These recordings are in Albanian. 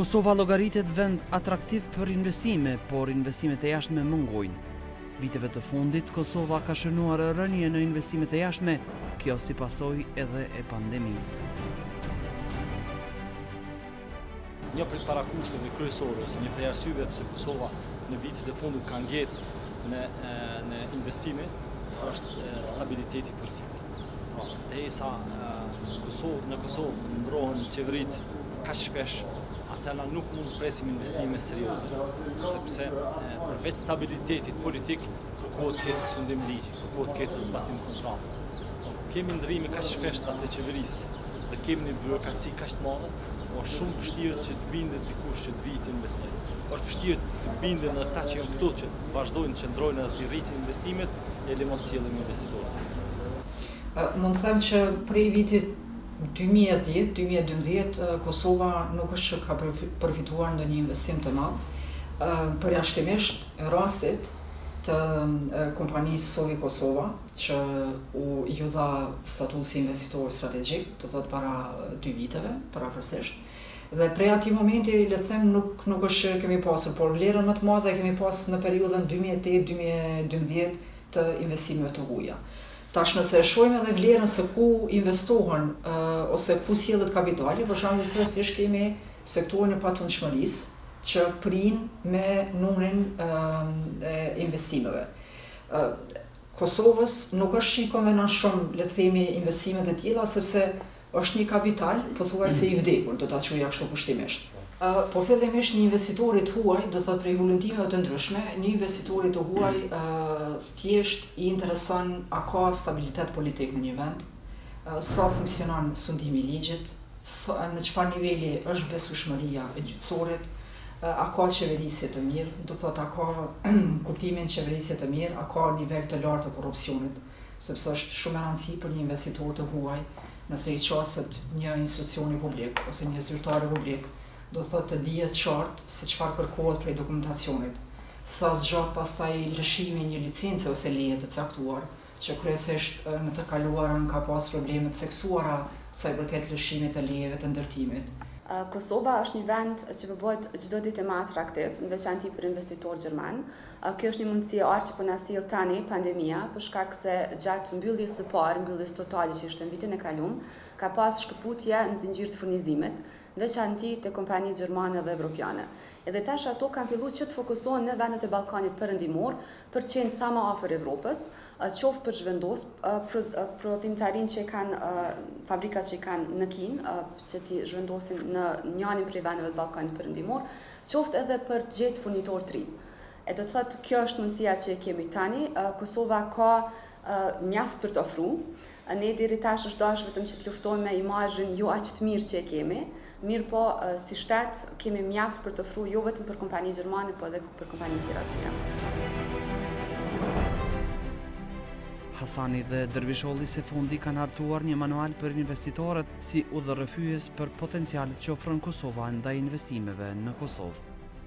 Kosova llogaritet vend atraktiv për investime, por investimet e jashtme mungojnë. Viteve të fundit, Kosova ka shënuar rënje në investimet e jashtme, kjo si pasojë edhe e pandemisë. Një prej parakushteve kryesore ose një prej arsyeve pse Kosova në vitet e fundit ka ngecë në investime është stabiliteti politik. Derisa në Kosovë ndrohen qeveritë kaq shpesh, atëna nuk mund të presim investime serioze, sepse përveç stabilitetit politik kërkohet të ketë sundim ligji, kërkohet të ketë zbatim kontrate. Kemi ndryrime kaq shpesh të qeverisë dhe kemi një byrokraci kaq të madhe, është shumë vështirë që të bindet dikush që të vijë të investojë. Është vështirë të binden ata që janë këtu që të vazhdojnë të qëndrojnë edhe të rrisin investimet e le mund të sjellin investitorët. Mund të them që prej vitit 2010-2012 Kosova nuk është që ka përfituar në një investim të madh, përjashtimisht rastit të kompanisë Sovi Kosova, që ju dha statusi investitor strategjik, të thotë para 2 viteve, parafërsisht. Dhe prej atij momenti, le të them, nuk është që kemi pasur, por vlerën më të madhe kemi pas në periudhën 2008-2012 të investimeve të huaja. Tash nëse e shohim edhe vlerën se ku investohen ose ku sjellet kapitali, për shembull kryesisht kemi sektorin e patundshmërisë që prin me numrin e investimeve. Kosovës nuk është që i konvenon shumë, le të themi, investimet e tilla, sepse është një kapital pothuajse i vdekur, do ta thoja kështu kushtimisht. Po fillimisht një investitori të huaj, do thotë prej volumtimeve të ndryshme, një investitori të huaj thjesht i intereson a ka stabilitet politik në një vend, sa funksionon sundimi i ligjit, në çfarë niveli është besueshmëria e gjyqësorit, a ka qeverisje të mirë, do thotë a ka kuptimin qeverisje të mirë, a ka nivel të lartë të korrupsionit, sepse është shumë e rëndësishme për një investitor të huaj, nëse i qaset një institucioni publik ose një zyrtar publik, do thotë të dihet qartë se çfarë kërkohet prej dokumentacionit, sa zgjat pastaj lëshimi një licence ose leje të caktuar, që kryesisht në të kaluarën ka pas probleme të theksuara sa i përket lëshimit të lejeve të ndërtimit. Kosova është një vend që bëhet çdo ditë më atraktiv, në veçanti për investitor gjerman. Kjo është një mundësi e artë që po na sjell tani pandemia, për shkak se gjatë mbylljes së parë, mbylljes totale që ishte në vitin e kaluar, ka pas shkëputje në zinxhir të furnizimit, veçanti të kompani gjermane dhe evropiane. Edhe tash ato kanë filluar që të fokusohen në vendet e Ballkanit perëndimor për të qenë sa më afër Evropës, qoftë për zhvendos prodhimtarinë që kanë fabrikat që kanë në Kinë, që ti zhvendosin në njërin prej vendeve të Ballkanit perëndimor, qoftë edhe për të gjetë furnitor të ri. E do të thotë kjo është mundësia që kemi tani. Kosova ka mjaft për të ofruar. Ne deri tash është dash vetëm që të luftojmë me imazhin jo aq të mirë që e kemi, mirë po si shtet kemi mjaft për të ofruar jo vetëm për kompani gjermane, po edhe për kompani tjera të tjera. Hasani dhe Dervisholli së fundi kanë hartuar një manual për investitorët si udhërrëfyes për potencialet që ofron Kosova ndaj investimeve në Kosovë.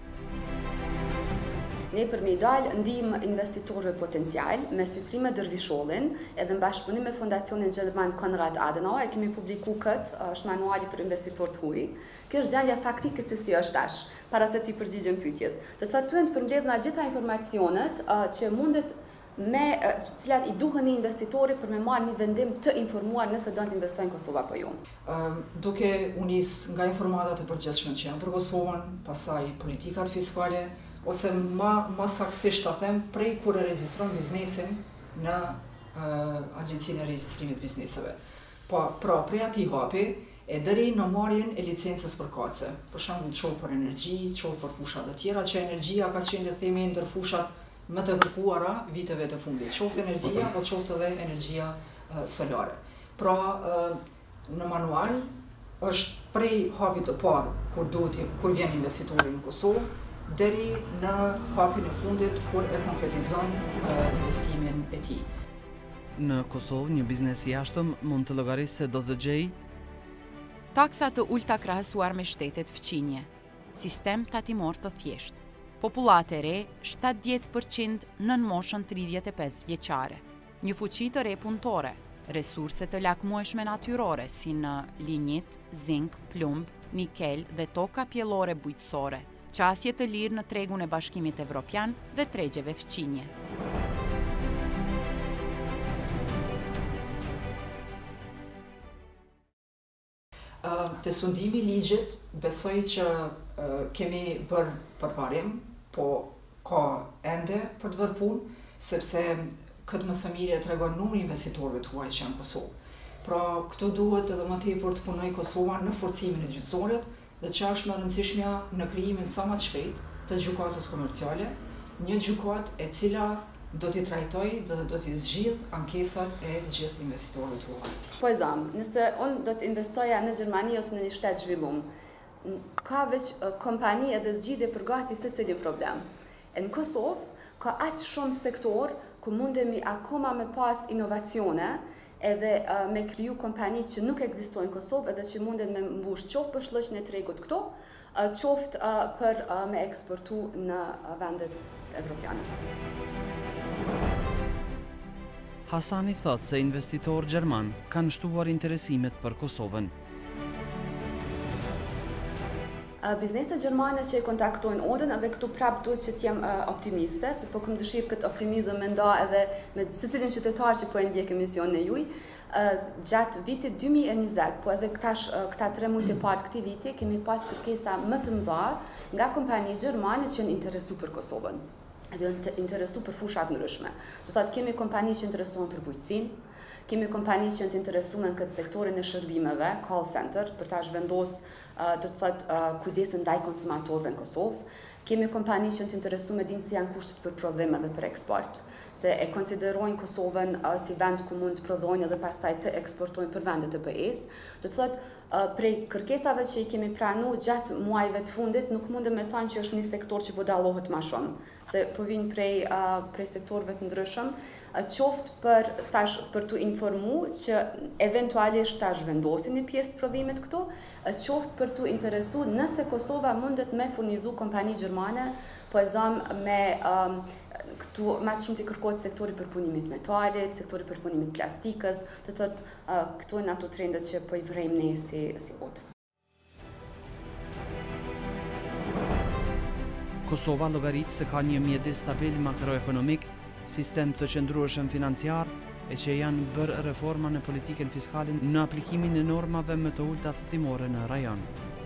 Ne për me dalë ndihmë investitorëve potencial me sytrime Dervishollin edhe në bashkëpunim me Fondacionin Gjerman Konrad Adenauer kemi publikuar këtë, është manuali për investitor të huaj. Kjo është gjendja faktike se si është tash, para se ti përgjigjem pyetjes. Do të thotë të përmbledhna gjitha informacionet që mundet me cilat i duhen një investitori për me marrë një vendim të informuar nëse do të investojnë në Kosovë apo jo. Duke u nis nga informatat e përgjithshme që janë për Kosovën, pastaj politikat fiskale, ose ma saktësisht ta them, prej kur e regjistron biznesin në Agjencinë e Regjistrimit të Bizneseve. Pra, prej atij hapi e deri në marrjen e licencës për kace. Për shembull, qoftë për energji, qoftë për fusha të tjera, që energjia ka qenë, le të themi, ndër fushat më të kërkuara viteve të fundit. Qoftë energjia, po qoftë edhe energjia solare. Pra, në manual është prej hapit të parë kur vjen investitori në Kosovë, deri në hapin e fundit kur e konkretizon investimin e tij. Në Kosovë, një biznes i jashtëm mund të llogarisë se do të gjejë taksa të ulta krahasuar me shtetet fqinje, sistem tatimor të thjesht, populate re 70% nën moshën 35 vjeçare, një fuqi të re punëtore, resurse të lakmueshme natyrore si në lignit, zink, plumb, nikel dhe toka pjellore bujqësore, qasje të lirë në tregun e Bashkimit Evropian dhe tregjeve fqinje. Të sundimi ligjit, besoj që kemi bërë përparim, po ka ende për të bërë punë, sepse këtë më së miri e tregon numri investitorëve të huaj që janë në Kosovë. Pra, këtu duhet edhe më tepër të punojë Kosova në forcimin e gjyqësorët dhe që është më rëndësishmja në krijimin sa më të shpejt të gjykatës komerciale, një gjykatë e cila do t'i trajtoj dhe do t'i zgjidh ankesat e të gjithë investitorëve të huaj. Po e zam, nëse unë do t'investoja në Gjermani ose në një shtet zhvillum, ka veç kompani edhe zgjidhje për gati se cilin problem. Në Kosovë ka aq shumë sektor ku mundemi akoma me pas inovacione edhe me kriju kompani që nuk ekzistojnë në Kosovë edhe që munden me mbush qoftë për shllëqjen e tregut këto, qoftë për me eksportu në vendet evropiane. Hasani thot se investitorë gjerman kanë shtuar interesimet për Kosovën. Bizneset gjermane që e kontaktojnë Odën edhe këtu prap duhet që t'jem optimiste, se po këm dëshirë këtë optimizëm me nda edhe me secilin qytetar që po e ndjek emisionin e juj. Gjatë vitit 2020, po edhe këta 3 muajt e parë këtij viti, kemi pas kërkesa më të mëdha nga kompani gjermane që janë interesu për Kosovën edhe interesu për fushat ndryshme. Do thotë kemi kompani që interesohen për bujqësinë, kemi kompani që janë të interesuar në këtë sektorin e shërbimeve, call center, për ta zhvendos, do të thotë kujdesin ndaj konsumatorëve në Kosovë. Kemi kompani që janë të interesuar me dinë si janë kushtet për prodhim edhe për eksport, se e konsiderojnë Kosovën si vend ku mund të prodhojnë edhe pastaj të eksportojnë për vendet e BE-s. Do të thotë prej kërkesave që i kemi pranu gjatë muajve të fundit, nuk mundem me thënë që është një sektor që po dallohet më shumë, se po vinë prej sektorëve të ndryshëm, qoftë për t'u informu që eventualisht ta zhvendosin një pjesë të prodhimit këtu, qoftë për t'u interesu nëse Kosova mundet me furnizu kompani gjermane, po e zëm me këtu mas shumë t'i kërkohet sektori përpunimit metalit, sektori përpunimit plastikës, të thotë këtu në ato trendet që po i vrejmë ne si Odë. Kosova llogarit se ka një mjedis stabil makroekonomik, sistem të qëndrueshëm financiar e që janë bërë reforma në politikën fiskale në aplikimin e normave më të ulta thimore në rajon.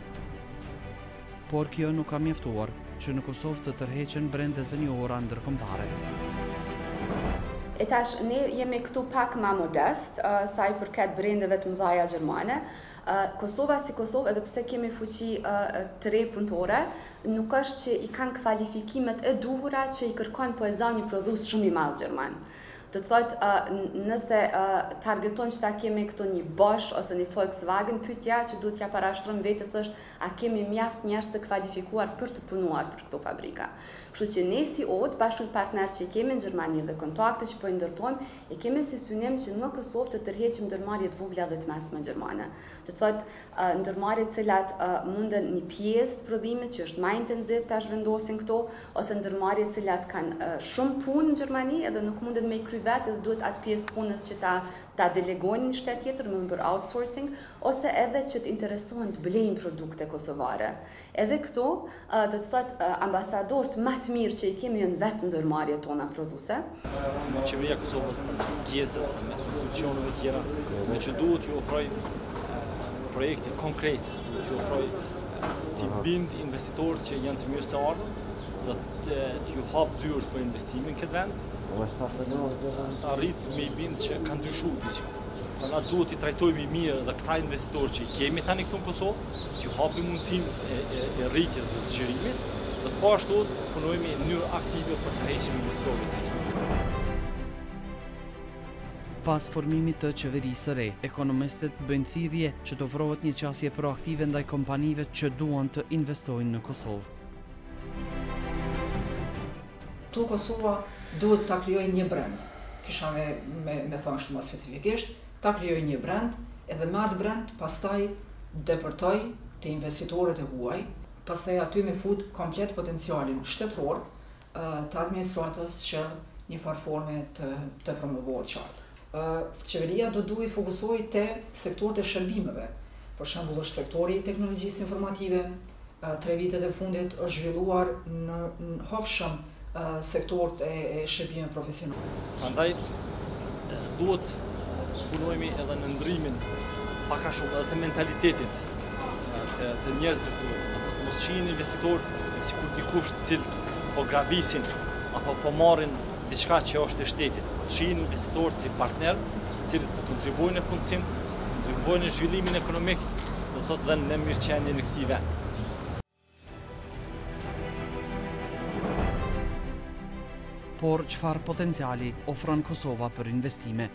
Por kjo nuk ka mjaftuar që në Kosovë të tërheqen brendet dhe një ora ndërkombëtare. E tash, ne jemi këtu pak ma modest, sa i përket brendeve të mëdhaja gjermane. Kosova si Kosovë, edhe pse kemi fuqi të re punëtore, nuk është që i kanë kvalifikimet e duhura që i kërkon po e zë një prodhues shumë i madh gjerman. Do të thotë, nëse targetojmë që ta kemi këto një Bosch ose një Volkswagen, pyetja që duhet t'ja parashtrojmë vetes është a kemi mjaft njerëz të kvalifikuar për të punuar për këto fabrika. Kështu që ne si Odë, bashkë me partnerët që i kemi në Gjermani dhe kontakte që po i ndërtojmë, e kemi si synim që në Kosovë të tërheqim ndërmarrje të vogla dhe të mesme gjermane. Do të thotë ndërmarrje të cilat munden një pjesë të prodhimit që është më intensiv ta zhvendosin këto, ose ndërmarrje të cilat kanë shumë punë në Gjermani edhe nuk munden me i kry vetë dhe duhet atë pjesë të punës që ta delegojnë një shtet tjetër, më për outsourcing, ose edhe që të interesohen të blejnë produkte kosovare. Edhe këtu, do të thotë, ambasadorët më të mirë që i kemi janë vetë ndërmarrjet tona prodhuese. Qeveria e Kosovës përmes GSS, përmes institucioneve tjera, dhe që duhet t'ju ofroj projekte konkrete, duhet t'ju ofroj t'i bind investitorët që janë të mirëseardhur dhe t'ju hap dyert për investimin këtë vend, arrit me i bind që kanë ndryshuar diçka. Na duhet i trajtojmë mirë dhe këta investitorë që i kemi tani këtu në Kosovë, t'ju hapim mundësinë e rritjes dhe zgjerimit, dhe po ashtu punojmë në mënyrë aktive për të hequr investitorët të tjerë. Pas formimit të qeverisë së re, ekonomistët bëjnë thirrje që të ofrohet një qasje proaktive ndaj kompanive që duan të investojnë në Kosovë. Tu Kosova duhet ta krijojë një brand. Kisha me thonë shumë më specifikisht, ta krijojë një brand, edhe me atë brand pastaj depërtoj të investitorët e huaj, pastaj aty me fut komplet potencialin shtetëror të administratës që një farë forme të promovohet qartë. Qeveria do duhet fokusohet te sektorët e shërbimeve, Për shembull është sektori i teknologjisë informative, 3 vitet e fundit është zhvilluar në hofshëm sektorët e shërbimeve profesionale. Prandaj duhet punojmë edhe në ndryrimin pak a shumë edhe të mentalitetit të njerëzve këtu. Mos shihin investitor sikur dikush të cilët po grabisin apo po marrin diçka që është e shtetit. Shihin investitorët si partner, të cilët po kontribuojnë në punësim, kontribuojnë në zhvillimin ekonomik, do thotë dhe në mirëqenien e këtij vendi. Por çfarë potenciali ofron Kosova për investime?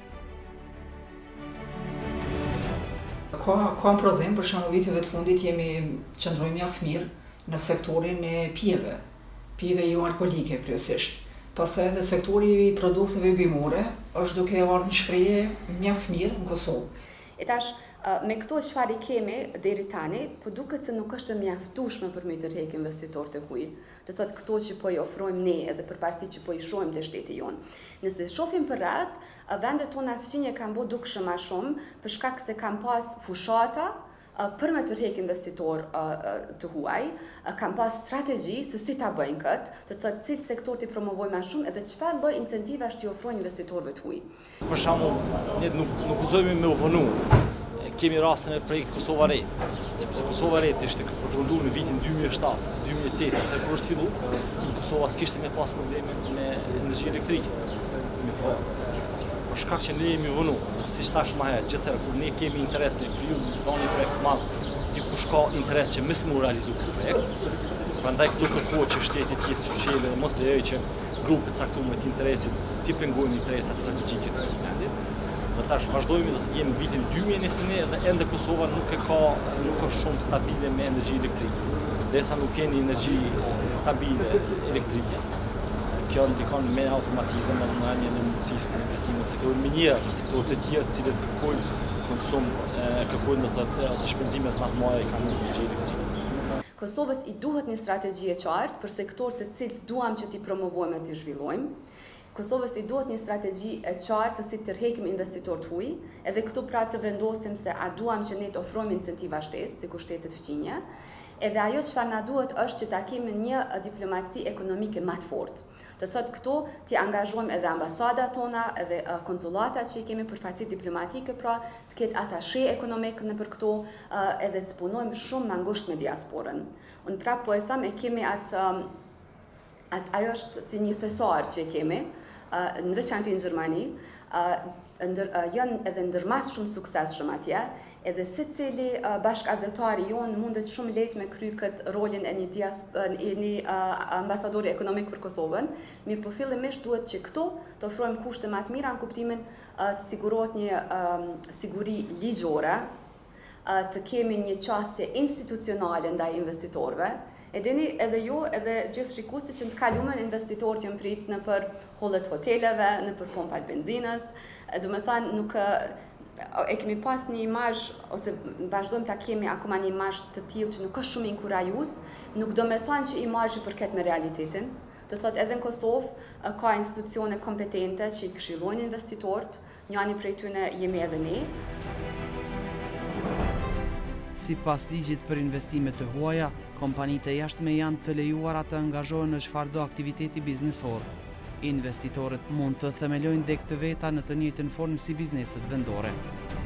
Ka prodhim, për shembull viteve të fundit jemi qëndrojmë mjaft mirë në sektorin e pijeve jo alkolike kryesisht. Pastaj edhe sektori i produkteve bimore është duke ardhur në shprehje mjaft mirë në Kosovë. E tash, me këto çfarë kemi deri tani, po duket se nuk është mjaftueshme për me tërheq investitorët e huaj. Do thotë këto që po i ofrojmë ne edhe përparësi që po i shohim te shteti jon. Nëse shohim për radh, vendet tona fqinje kanë bërë dukshëm më shumë për shkak se kanë pas fushata për me tërheq investitor të huaj, kanë pas strategji se si ta bëjnë këtë, do thotë cilë sektor t'i promovojnë më shumë edhe çfarë lloj incentiva t'i ofrojnë investitorëve të huaj. Për shembull, ne nuk guxojmë me u vonu. Kemi rastin e projekt Kosova Re, sepse Kosova Re ishte përfunduar në vitin 2007-2008, atë kur është filluar, se Kosova s'kishte me pas probleme me energji elektrike. Për shkak që ne jemi vonu, si thash më herët, gjithherë kur ne kemi interes në kriju një projekt madh, dikush ka interes që më smu realizu këtë projekt. Prandaj këtu kërkohet që shteti të jetë suqele dhe mos lejojë që grupet të caktuara të interesit të pengojnë interesat strategjike të këtij vendi. Dhe tash vazhdojmë do të jemi në vitin 2021 dhe ende Kosova nuk është shumë stabile me energji elektrike. Derisa nuk keni energji stabile elektrike, kjo ndikon me automatizëm në ndërmarrjen e mundësisë të investimit në sektorin minier, në sektorët e tjerë të cilët kërkojnë konsum, kërkojnë do thotë ose shpenzime të mëdha kanë energji elektrike. Kosovës i duhet një strategji e qartë për sektorët të cilët duam që t'i promovojmë e t'i zhvillojmë. Kosovës i duhet një strategji e qartë se si tërheqim investitorët huaj, edhe këtu pra të vendosim se a duam që ne të ofrojmë incentiva shtesë, sikur shtetet fqinje, edhe ajo çfarë na duhet është që ta kemi një diplomaci ekonomike më të fortë. Do thotë këtu t'i angazhojmë edhe ambasadat tona, edhe konsulatat që i kemi përfaqësi diplomatike, pra të ketë atashe ekonomik nëpër këto, edhe të punojmë shumë më ngushtë me diasporën. Unë prapë po e them e kemi ajo është si një thesar që e kemi, në veçanti në Gjermani, janë edhe ndërmas shumë suksesshëm atje, edhe secili bashkëdhetari jonë mundet shumë lehtë me kry këtë rolin e një ambasadori ekonomik për Kosovën, mirë po fillimisht duhet që këtu të ofrojmë kushte më të mira në kuptimin të sigurohet një siguri ligjore, të kemi një qasje institucionale ndaj investitorëve. E dini edhe ju, edhe gjithë shikuesit që në të kalumen investitorët janë prit në për hollet hoteleve, në për pompat benzinës, do me thanë nuk e kemi pas një imazh, ose vazhdojmë ta kemi akoma një imazh të tillë që nuk është shumë inkurajues, nuk do me thanë që imazhi përket me realitetin. Do thotë edhe në Kosovë ka institucione kompetente që i këshillojnë investitorët, njëri prej tyre jemi edhe ne. Sipas ligjit për investimet të huaja, kompanitë e jashtme janë të lejuara të angazhohen në çfarëdo aktiviteti biznesor. Investitorët mund të themelojnë deg të veta në të njëjtën formë si bizneset vendore.